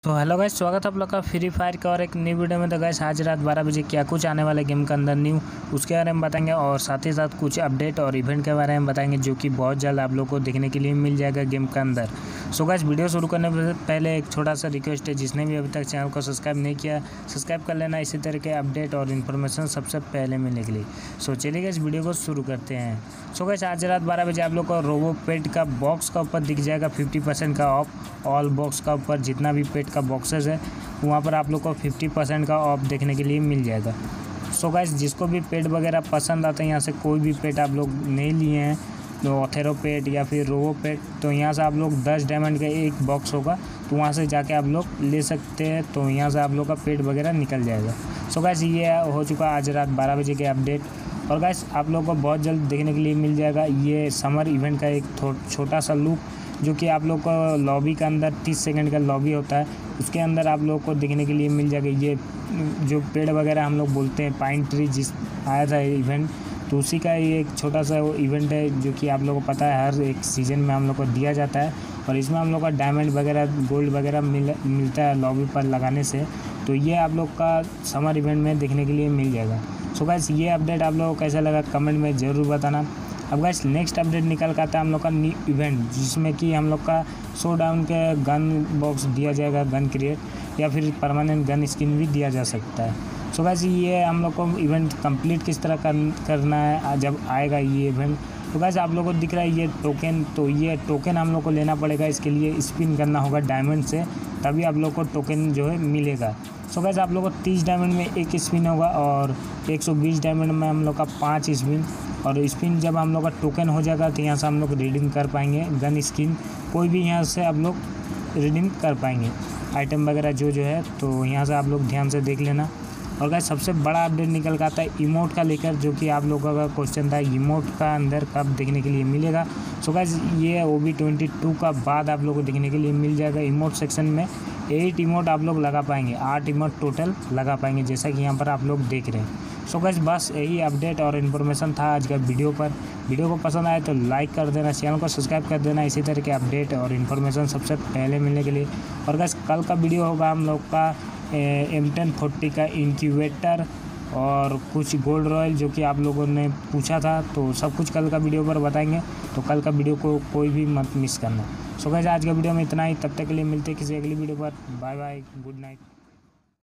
तो hello guys, स्वागत है आप लोग का फ्री फायर का और एक न्यू वीडियो में। तो गाइस आज रात 12 बजे क्या कुछ आने वाले गेम के अंदर न्यू उसके बारे में बताएंगे और साथ ही साथ कुछ अपडेट और इवेंट के बारे में बताएंगे जो कि बहुत जल्द आप लोग को देखने के लिए मिल जाएगा गेम के अंदर। सो गाइस वीडियो शुरू करने से पहले एक छोटा सा रिक्वेस्ट है, जिसने भी अभी तक चैनल को सब्सक्राइब नहीं किया सब्सक्राइब कर लेना इसी तरह के अपडेट और इन्फॉर्मेशन सबसे पहले मिलने के लिए। सो चलिए इस वीडियो को शुरू करते हैं। सो गाइस आज रात 12 बजे आप लोग को रोबो पेट का बॉक्स का ऊपर दिख जाएगा 50% का ऑफ। ऑल बॉक्स का ऊपर जितना भी पेट का बॉक्सेस है वहाँ पर आप लोग को 50% का ऑफ देखने के लिए मिल जाएगा। सो गाइस जिसको भी पेट वगैरह पसंद आते हैं, यहाँ से कोई भी पेट आप लोग नहीं लिए हैं तो ऑथेरो पेट या फिर रोबो पेट, तो यहाँ से आप लोग 10 डायमंड का एक बॉक्स होगा तो वहाँ से जाके आप लोग ले सकते हैं। तो यहाँ से आप लोग का पेट वगैरह निकल जाएगा। सो गाइस ये हो चुका आज रात 12 बजे के अपडेट। और गाइस आप लोग को बहुत जल्द देखने के लिए मिल जाएगा ये समर इवेंट का एक छोटा सा लूप, जो कि आप लोग को लॉबी के अंदर 30 सेकंड का लॉबी होता है, उसके अंदर आप लोग को देखने के लिए मिल जाएगा। ये जो पेड़ वगैरह हम लोग बोलते हैं पाइन ट्री, जिस आया था इवेंट, तो उसी का ये एक छोटा सा वो इवेंट है जो कि आप लोगों को पता है हर एक सीज़न में हम लोग को दिया जाता है। और इसमें हम लोग का डायमंड वगैरह गोल्ड वगैरह मिलता है लॉबी पर लगाने से। तो ये आप लोग का समर इवेंट में देखने के लिए मिल जाएगा। सो गाइस ये अपडेट आप लोगों को कैसा लगा कमेंट में ज़रूर बताना। अब गाइस नेक्स्ट अपडेट निकल कर आता है हम लोग का न्यू इवेंट, जिसमें कि हम लोग का शो डाउन के गन बॉक्स दिया जाएगा, गन क्रिएट या फिर परमानेंट गन स्किन भी दिया जा सकता है। सो गाइस ये हम लोग को इवेंट कंप्लीट किस तरह करना है जब आएगा ये इवेंट। तो गाइस आप लोगों को दिख रहा है ये टोकन, तो ये टोकन हम लोग को लेना पड़ेगा। इसके लिए स्पिन करना होगा डायमंड से, तभी आप लोग को टोकन जो है मिलेगा। सो गाइस आप लोग को 30 डायमंड में एक स्पिन होगा और 120 डायमंड में हम लोग का 5 स्पिन। और स्पिन जब हम लोग का टोकन हो जाएगा तो यहाँ से हम लोग रिडीम कर पाएंगे गन स्किन, कोई भी यहाँ से आप लोग रिडीम कर पाएंगे आइटम वगैरह जो है। तो यहाँ से आप लोग ध्यान से देख लेना। और गाइस सबसे बड़ा अपडेट निकल कर आता है इमोट का लेकर, जो कि आप लोगों का क्वेश्चन था इमोट का अंदर कब देखने के लिए मिलेगा। सो गाइस ये OB22 का बाद आप लोगों को देखने के लिए मिल जाएगा। इमोट सेक्शन में 8 इमोट आप लोग लगा पाएंगे, 8 इमोट टोटल लगा पाएंगे, जैसा कि यहाँ पर आप लोग देख रहे हैं। सो गाइस बस यही अपडेट और इन्फॉर्मेशन था आज का वीडियो पर। वीडियो को पसंद आए तो लाइक कर देना, चैनल को सब्सक्राइब कर देना इसी तरह के अपडेट और इन्फॉर्मेशन सबसे पहले मिलने के लिए। और गाइस कल का वीडियो होगा हम लोग का M1040 का इंक्यूबेटर और कुछ गोल्ड रॉयल जो कि आप लोगों ने पूछा था, तो सब कुछ कल का वीडियो पर बताएंगे। तो कल का वीडियो को कोई भी मत मिस करना। सो गाइस आज का वीडियो में इतना ही, तब तक के लिए मिलते हैं किसी अगली वीडियो पर। Bye bye, good night.